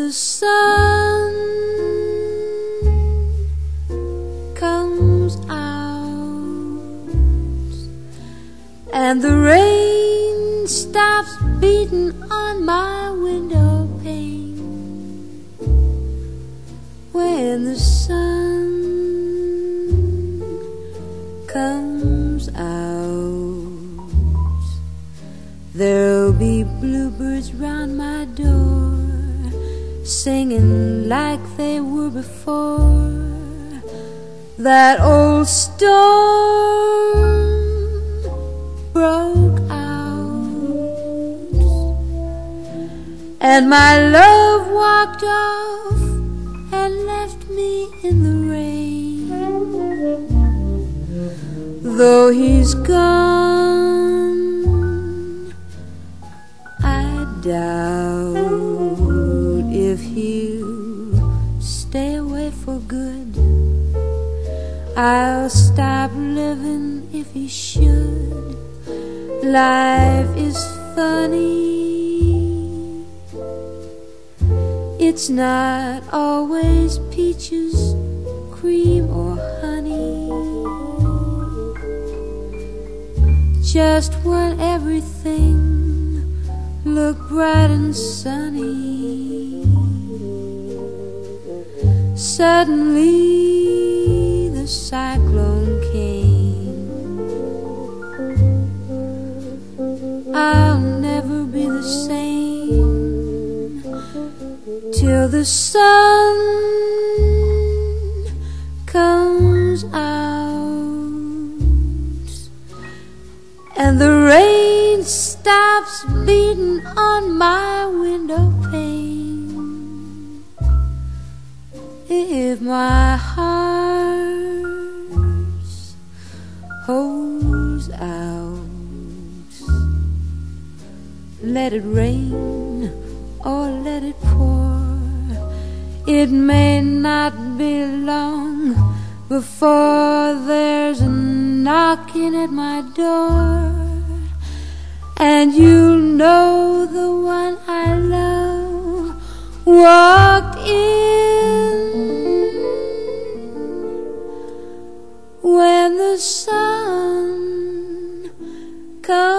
the sun comes out and the rain stops beating on my window pane, when the sun comes out, there'll be bluebirds round my door, singing like they were before that old storm broke out. And my love walked off and left me in the rain. Though he's gone, I doubt if he'll stay away for good. I'll stop living if he should. Life is funny, it's not always peaches, cream or honey. Just when everything looked bright and sunny, suddenly the cyclone came. I'll never be the same till the sun comes out and the rain stops beating on my window pane. If my heart holds out, let it rain or let it pour, it may not be long before there's a knocking at my door, and you'll know the one I love walked in when the sun comes